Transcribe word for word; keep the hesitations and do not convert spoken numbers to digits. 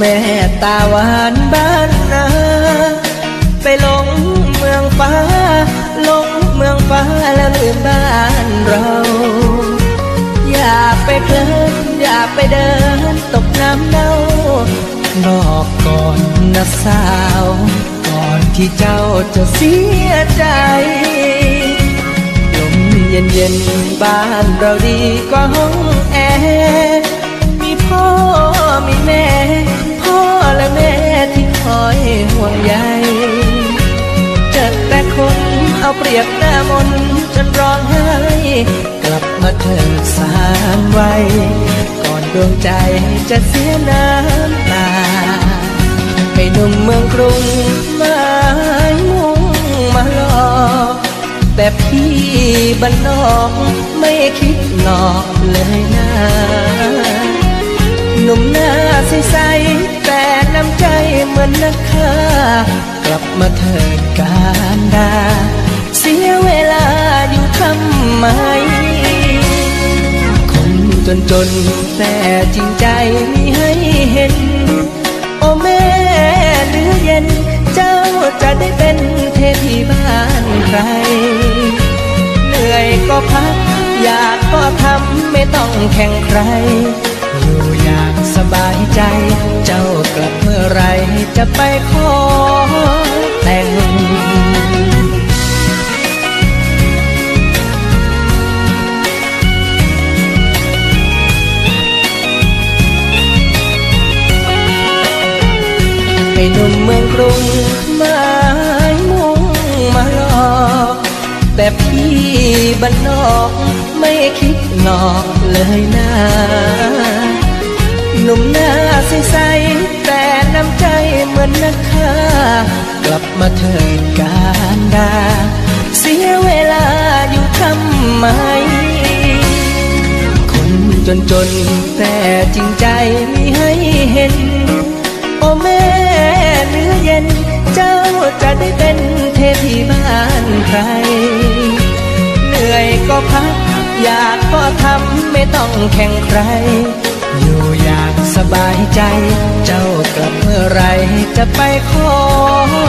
แม่ตาหวานบ้านนาไปหลงเมืองฟ้าหลงเมืองฟ้าแล้วลืมบ้านเราอย่าไปเพลินอย่าไปเดินตกน้ำเน่าบอกก่อนนะสาวก่อนที่เจ้าจะเสียใจลมเย็นเย็นบ้านเราดีกว่าห้องแอร์มีพ่อมีแม่พ่อและแม่ที่คอยห่วงใยเจอแต่คนเอาเปรียบหน้ามนจนร้องไห้กลับมาเถิดสามวัยก่อนดวงใจจะเสียน้ำตาไอ้หนุ่มเมืองกรุงไม้มุ่งมาหลอกแต่พี่บ้านนอกไม่คิดหลอกเลยนะหนุ่มหน้าใสๆแต่น้ำใจเหมือนนักฆ่ากลับมาเถิดการดาเสียเวลาอยู่ทำไมคนจนจนแต่จริงใจมีให้เห็นโอ้แม่เนื้อเย็นเจ้าจะได้เป็นเทพีบ้านใครเหนื่อยก็พักอยากก็ทำไม่ต้องแข่งใครอยู่อย่างสบายใจเจ้ากลับเมื่อไรจะไปขอแต่งไอ้หนุ่มเมืองกรุงไม้มุ่งมาหลอกแต่พี่บ้านนอกไม่คิดหลอกเลยนะหนุ่มหน้าใสๆแต่น้ำใจเหมือนนักฆ่ากลับมาเถิดการดาเสียเวลาอยู่ทำไมคนจนจนแต่จริงใจมีให้เห็นโอ้แม่เนื้อเย็นเจ้าจะได้เป็นเทพีบ้านใครเหนื่อยก็พักอยากก็ทำไม่ต้องแข่งใครอยู่อย่างสบายใจเจ้ากลับเมื่อไรจะไปขอ